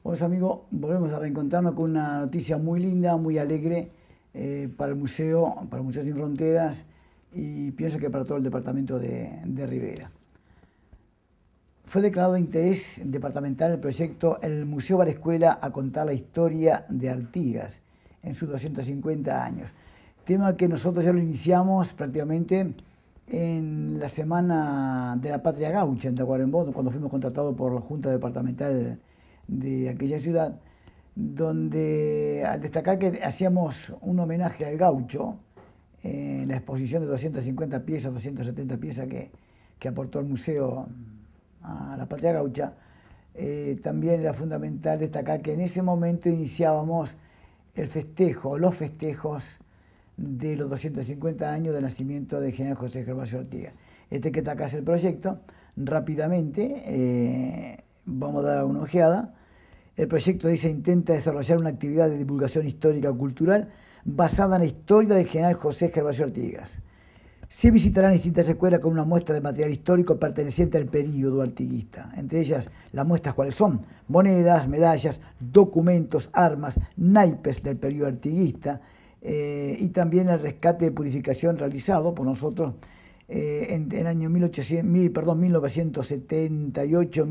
Hola amigos, volvemos a reencontrarnos con una noticia muy linda, muy alegre para el Museo Sin Fronteras y pienso que para todo el departamento de Rivera. Fue declarado de interés departamental el proyecto El Museo Bar Escuela a contar la historia de Artigas en sus 250 años. Tema que nosotros ya lo iniciamos prácticamente en la Semana de la Patria Gaucha en Tacuarembó, cuando fuimos contratados por la Junta Departamental de aquella ciudad, donde al destacar que hacíamos un homenaje al gaucho en la exposición de 250 piezas, 270 piezas que aportó el museo a la Patria Gaucha, también era fundamental destacar que en ese momento iniciábamos el festejo, los festejos de los 250 años del nacimiento del general José Gervasio Artigas. Este que está acá es el proyecto. Rápidamente vamos a dar una ojeada. El proyecto dice intenta desarrollar una actividad de divulgación histórica cultural basada en la historia del general José Gervasio Artigas. Se visitarán distintas escuelas con una muestra de material histórico perteneciente al período artiguista. Entre ellas, las muestras cuáles son: monedas, medallas, documentos, armas, naipes del período artiguista, y también el rescate de purificación realizado por nosotros en el año 1978,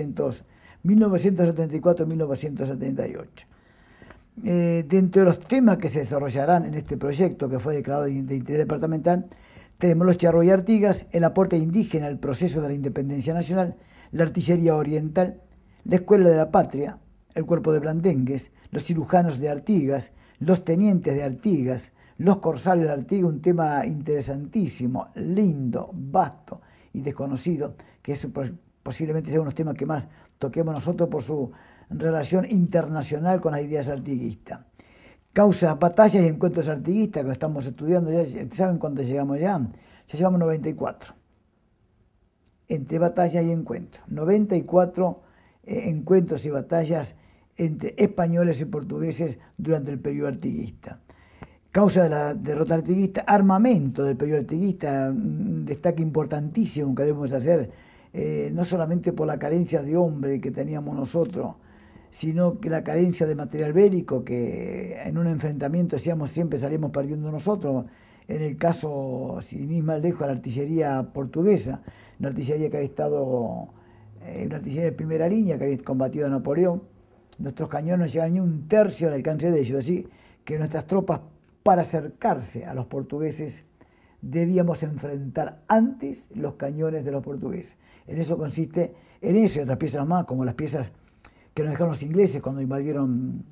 1974, 1978. Dentro de los temas que se desarrollarán en este proyecto, que fue declarado de interés departamental, tenemos los charros y Artigas, el aporte indígena al proceso de la independencia nacional, la artillería oriental, la escuela de la patria, el cuerpo de blandengues, los cirujanos de Artigas, los tenientes de Artigas, los corsarios de Artigas, un tema interesantísimo, lindo, vasto y desconocido, que es posiblemente sea uno de los temas que más toquemos nosotros por su relación internacional con las ideas artiguistas. Causas, batallas y encuentros artiguistas que estamos estudiando, ya saben cuánto llegamos ya llevamos 94. Entre batallas y encuentros. 94 encuentros y batallas entre españoles y portugueses durante el periodo artiguista. Causa de la derrota artiguista, armamento del periodo artiguista, un destaque importantísimo que debemos hacer, no solamente por la carencia de hombre que teníamos nosotros, sino que la carencia de material bélico, que en un enfrentamiento siempre salimos perdiendo nosotros. En el caso, sin ir más lejos, la artillería portuguesa, una artillería que había estado, una artillería de primera línea que había combatido a Napoleón. Nuestros cañones no llegaban ni un tercio al alcance de ellos, así que nuestras tropas, para acercarse a los portugueses, debíamos enfrentar antes los cañones de los portugueses. En eso consiste, en eso y otras piezas más, como las piezas que nos dejaron los ingleses cuando invadieron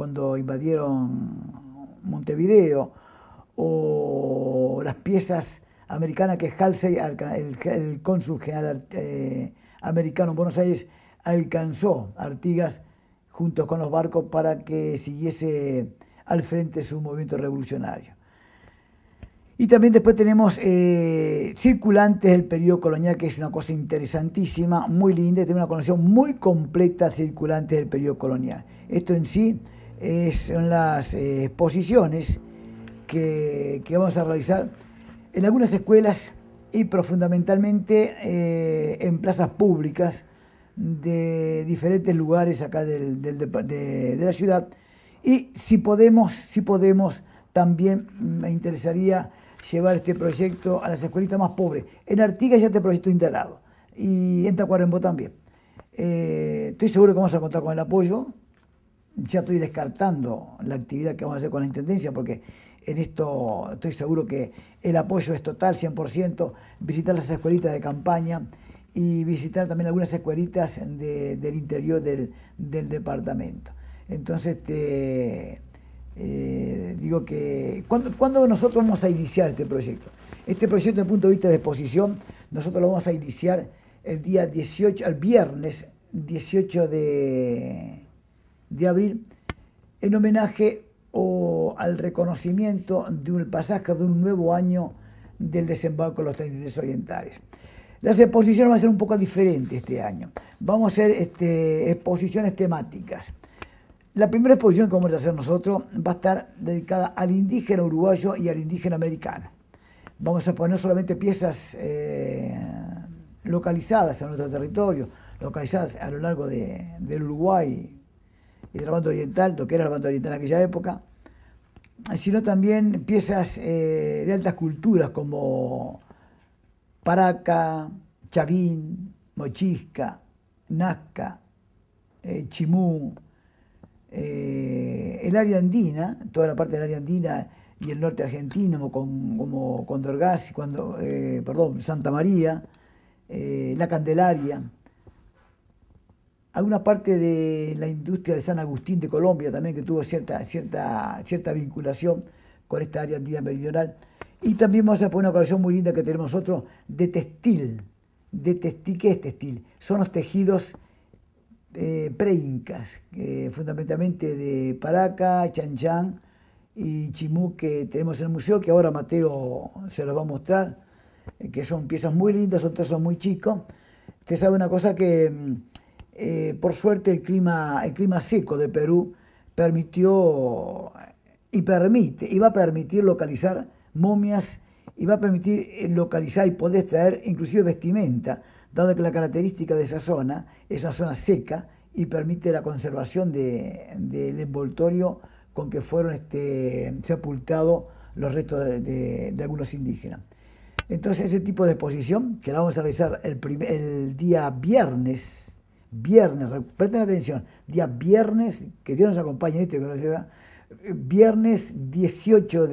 Montevideo, o las piezas americanas que Halsey, el cónsul general americano en Buenos Aires, alcanzó Artigas junto con los barcos para que siguiese al frente su movimiento revolucionario. Y también después tenemos circulantes del periodo colonial, que es una cosa interesantísima, muy linda, tiene una colección muy completa de circulantes del periodo colonial. Esto en sí son las exposiciones que vamos a realizar en algunas escuelas y fundamentalmente en plazas públicas de diferentes lugares acá de la ciudad. Y si podemos, también me interesaría llevar este proyecto a las escuelitas más pobres. En Artigas ya este proyecto instalado y en Tacuarembó también. Estoy seguro que vamos a contar con el apoyo. Ya estoy descartando la actividad que vamos a hacer con la Intendencia, porque en esto estoy seguro que el apoyo es total, 100%, visitar las escuelitas de campaña y visitar también algunas escuelitas del interior del departamento. Entonces, digo que ¿cuándo nosotros vamos a iniciar este proyecto? Este proyecto, desde el punto de vista de exposición, nosotros lo vamos a iniciar el día 18, el viernes 18 de abril, en homenaje al reconocimiento del pasaje de un nuevo año del desembarco de los tenientes orientales. Las exposiciones van a ser un poco diferentes este año. Vamos a hacer exposiciones temáticas. La primera exposición que vamos a hacer nosotros va a estar dedicada al indígena uruguayo y al indígena americano. Vamos a poner solamente piezas localizadas en nuestro territorio, localizadas a lo largo del Uruguay y de la banda oriental, lo que era la banda oriental en aquella época, sino también piezas de altas culturas como Paraca, Chavín, Mochisca, Nazca, Chimú, el área andina, toda la parte del área andina y el norte argentino, como Condorgas, Santa María, La Candelaria, alguna parte de la industria de San Agustín de Colombia también, que tuvo cierta vinculación con esta área andina meridional. Y también vamos a poner una colección muy linda que tenemos nosotros de textil. ¿Qué es textil? Son los tejidos pre-incas, fundamentalmente de Paraca, Chan Chan y Chimú, que tenemos en el museo, que ahora Mateo se los va a mostrar, que son piezas muy lindas, son trozos muy chicos. Usted sabe una cosa que por suerte el clima seco de Perú permitió y permite, y va a permitir localizar momias, y va a permitir localizar y poder traer inclusive vestimenta, dado que la característica de esa zona es una zona seca y permite la conservación del envoltorio con que fueron sepultados los restos de algunos indígenas. Entonces ese tipo de exposición, que la vamos a realizar el día viernes, presten atención, día viernes, que Dios nos acompañe, que nos lleva, viernes 18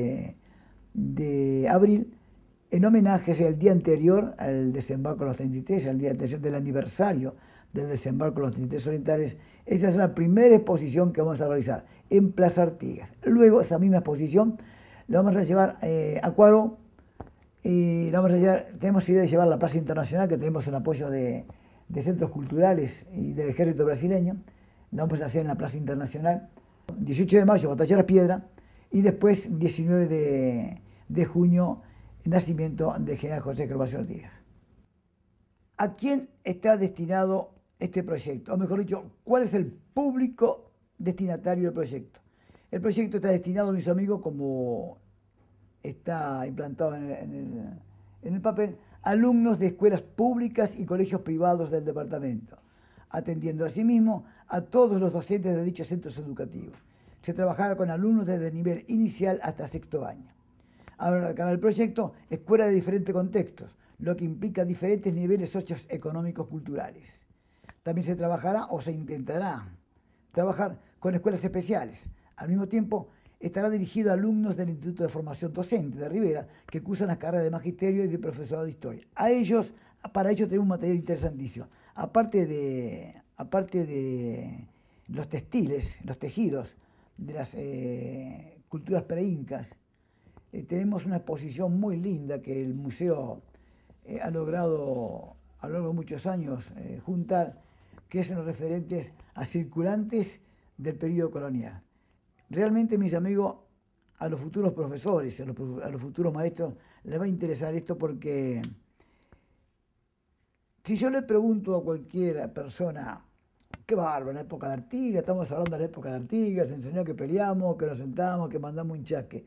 de abril, en homenaje, es el día anterior al desembarco de los 33, al día anterior del aniversario del desembarco de los 33 orientales. Esa es la primera exposición que vamos a realizar en Plaza Artigas. Luego, esa misma exposición la vamos a llevar a Cuaro, y la vamos a llevar, tenemos idea de llevar a la Plaza Internacional, que tenemos el apoyo de centros culturales y del ejército brasileño. La vamos a hacer en la Plaza Internacional. 18 de mayo, Batalla de la Piedra, y después 19 de junio, nacimiento del general José Gervasio Artigas. ¿A quién está destinado este proyecto? O mejor dicho, ¿cuál es el público destinatario del proyecto? El proyecto está destinado, mis amigos, como está implantado en el papel, a alumnos de escuelas públicas y colegios privados del departamento, atendiendo asimismo a todos los docentes de dichos centros educativos. Se trabajará con alumnos desde el nivel inicial hasta sexto año. Abarcará el proyecto escuelas de diferentes contextos, lo que implica diferentes niveles socioeconómicos culturales. También se trabajará o se intentará trabajar con escuelas especiales. Al mismo tiempo, estará dirigido a alumnos del Instituto de Formación Docente de Rivera, que cursan las carreras de Magisterio y de Profesorado de Historia. Para ellos tenemos un material interesantísimo. Aparte de los textiles, los tejidos de las culturas preincas, tenemos una exposición muy linda que el museo ha logrado a lo largo de muchos años juntar, que es en los referentes a circulantes del periodo colonial. Realmente, mis amigos, a los futuros profesores, a los futuros maestros, les va a interesar esto, porque si yo le pregunto a cualquier persona, qué bárbaro, la época de Artigas, estamos hablando de la época de Artigas, se enseñó que peleamos, que nos sentamos, que mandamos un chaque.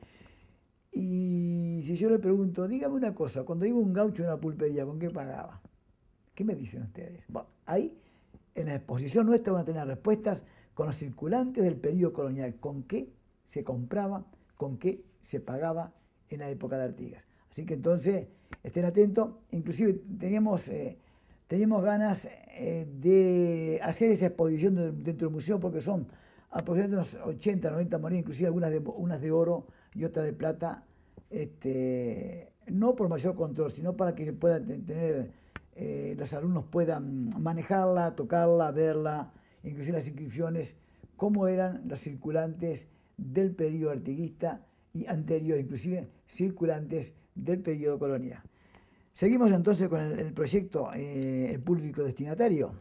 Y si yo le pregunto, dígame una cosa, cuando iba un gaucho a una pulpería, ¿con qué pagaba? ¿Qué me dicen ustedes? Bueno, ahí en la exposición nuestra van a tener respuestas con los circulantes del periodo colonial, con qué se compraba, con qué se pagaba en la época de Artigas. Así que entonces estén atentos. Inclusive teníamos ganas de hacer esa exposición dentro del museo, porque son aproximadamente unos 80, 90 monedas, inclusive unas de oro y otras de plata, no por mayor control, sino para que puedan tener, los alumnos puedan manejarla, tocarla, verla, inclusive las inscripciones, cómo eran los circulantes del periodo artiguista y anterior, inclusive circulantes del periodo colonial. Seguimos entonces con el proyecto, el público destinatario.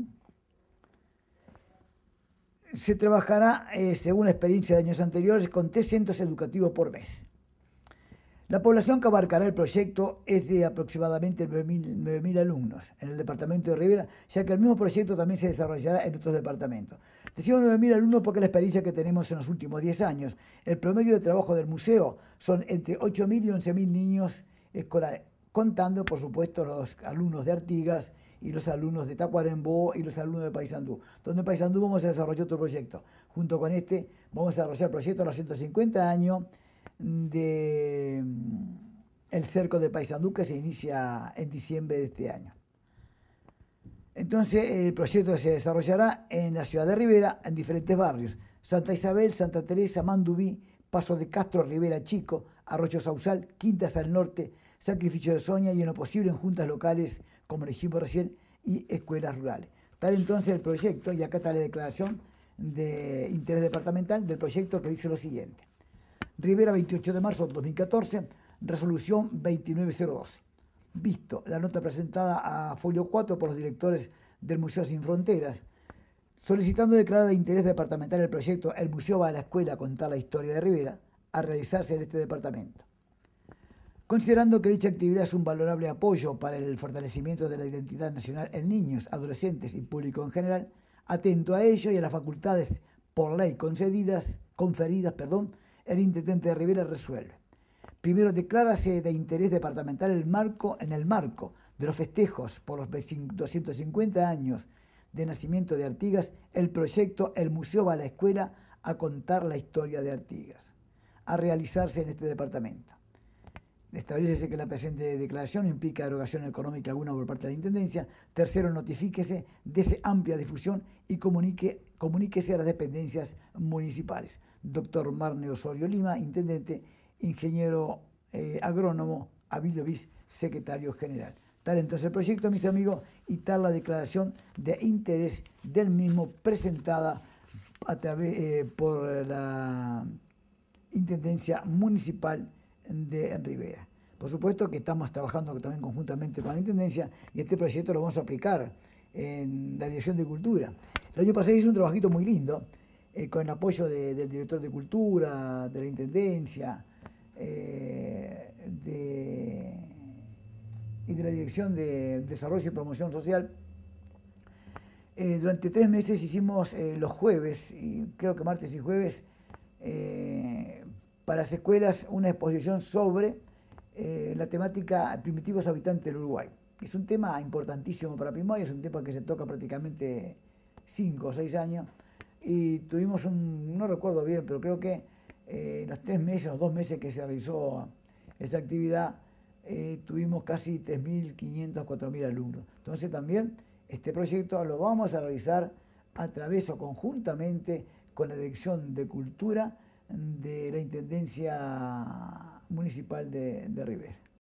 Se trabajará, según la experiencia de años anteriores, con 3 centros educativos por mes. La población que abarcará el proyecto es de aproximadamente 9.000 alumnos en el departamento de Rivera, ya que el mismo proyecto también se desarrollará en otros departamentos. Decimos 9.000 alumnos porque la experiencia que tenemos en los últimos 10 años, el promedio de trabajo del museo son entre 8.000 y 11.000 niños escolares contando, por supuesto, los alumnos de Artigas y los alumnos de Tacuarembó y los alumnos de Paysandú. Donde en Paysandú vamos a desarrollar otro proyecto. Junto con este vamos a desarrollar el proyecto de los 150 años de el cerco de Paysandú, que se inicia en diciembre de este año. Entonces el proyecto se desarrollará en la ciudad de Rivera, en diferentes barrios: Santa Isabel, Santa Teresa, Mandubí, Paso de Castro, Rivera Chico, Arroyo Sausal, Quintas al Norte, Sacrificio de Soña y en lo posible en juntas locales, como dijimos recién, y escuelas rurales. Tal entonces el proyecto, y acá está la declaración de interés departamental del proyecto, que dice lo siguiente: Rivera, 28 de marzo de 2014, resolución 29012. Visto la nota presentada a folio 4 por los directores del Museo Sin Fronteras, solicitando declarar de interés departamental el proyecto El Museo va a la escuela a contar la historia de Rivera, a realizarse en este departamento. Considerando que dicha actividad es un valorable apoyo para el fortalecimiento de la identidad nacional en niños, adolescentes y público en general, atento a ello y a las facultades por ley conferidas, el intendente de Rivera resuelve. Primero, declárase de interés departamental en el marco de los festejos por los 250 años de nacimiento de Artigas, el proyecto El Museo va a la escuela a contar la historia de Artigas, a realizarse en este departamento. Establécese que la presente declaración no implica erogación económica alguna por parte de la Intendencia. Tercero, notifíquese, dese amplia difusión y comuníquese a las dependencias municipales. Doctor Marne Osorio Lima, Intendente; ingeniero agrónomo Abilio Bis, secretario general. Tal entonces el proyecto, mis amigos, y tal la declaración de interés del mismo presentada por la Intendencia Municipal de Rivera. Por supuesto que estamos trabajando también conjuntamente con la Intendencia y este proyecto lo vamos a aplicar en la Dirección de Cultura. El año pasado hizo un trabajito muy lindo con el apoyo del director de Cultura, de la Intendencia y de la Dirección de Desarrollo y Promoción Social. Durante 3 meses hicimos los jueves, y creo que martes y jueves, para las escuelas una exposición sobre la temática primitivos habitantes del Uruguay. Es un tema importantísimo para Pimoy, es un tema que se toca prácticamente 5 o 6 años y tuvimos no recuerdo bien, pero creo que los 3 meses o 2 meses que se realizó esa actividad tuvimos casi 3.500, 4.000 alumnos. Entonces también este proyecto lo vamos a realizar a través o conjuntamente con la Dirección de Cultura de la Intendencia Municipal de Rivera.